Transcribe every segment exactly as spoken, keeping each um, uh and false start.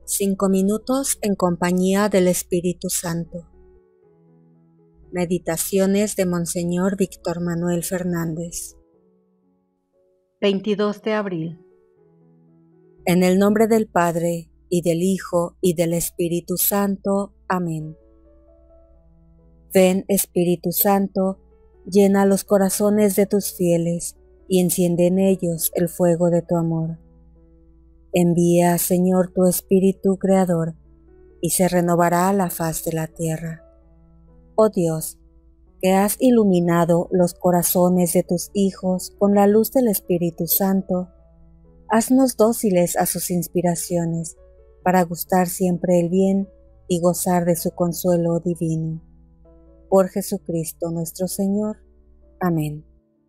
Cinco minutos en compañía del Espíritu Santo. Meditaciones de Monseñor Víctor Manuel Fernández. veintidós de abril. En el nombre del Padre, y del Hijo, y del Espíritu Santo. Amén. Ven, Espíritu Santo, llena los corazones de tus fieles, y enciende en ellos el fuego de tu amor. Envía, Señor, tu Espíritu Creador, y se renovará la faz de la tierra. Oh Dios, que has iluminado los corazones de tus hijos con la luz del Espíritu Santo, haznos dóciles a sus inspiraciones, para gustar siempre el bien y gozar de su consuelo divino. Por Jesucristo nuestro Señor. Amén.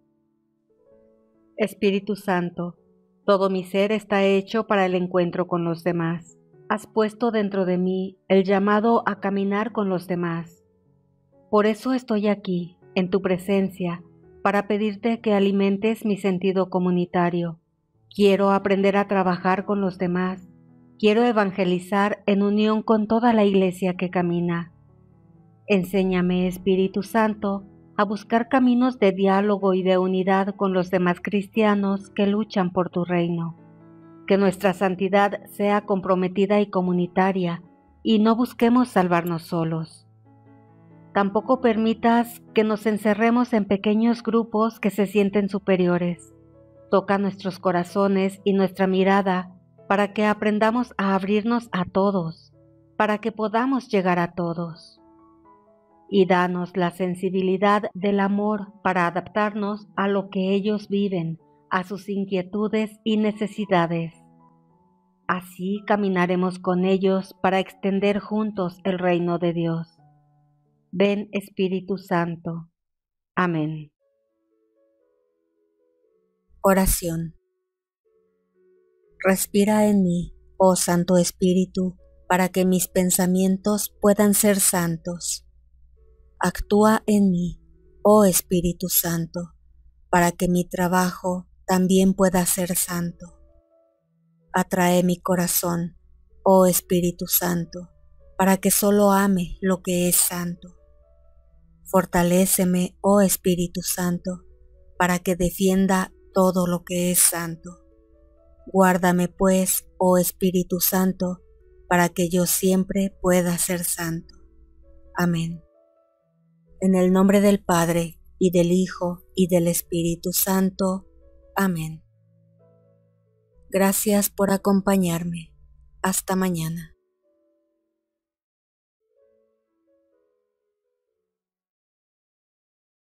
Espíritu Santo, todo mi ser está hecho para el encuentro con los demás. Has puesto dentro de mí el llamado a caminar con los demás. Por eso estoy aquí, en tu presencia, para pedirte que alimentes mi sentido comunitario. Quiero aprender a trabajar con los demás. Quiero evangelizar en unión con toda la iglesia que camina. Enséñame, Espíritu Santo, a buscar caminos de diálogo y de unidad con los demás cristianos que luchan por tu reino. Que nuestra santidad sea comprometida y comunitaria, y no busquemos salvarnos solos. Tampoco permitas que nos encerremos en pequeños grupos que se sienten superiores. Toca nuestros corazones y nuestra mirada para que aprendamos a abrirnos a todos, para que podamos llegar a todos. Y danos la sensibilidad del amor para adaptarnos a lo que ellos viven, a sus inquietudes y necesidades. Así caminaremos con ellos para extender juntos el reino de Dios. Ven, Espíritu Santo. Amén. Oración. Respira en mí, oh Santo Espíritu, para que mis pensamientos puedan ser santos. Actúa en mí, oh Espíritu Santo, para que mi trabajo también pueda ser santo. Atrae mi corazón, oh Espíritu Santo, para que solo ame lo que es santo. Fortaléceme, oh Espíritu Santo, para que defienda todo lo que es santo. Guárdame pues, oh Espíritu Santo, para que yo siempre pueda ser santo. Amén. En el nombre del Padre, y del Hijo, y del Espíritu Santo. Amén. Gracias por acompañarme. Hasta mañana.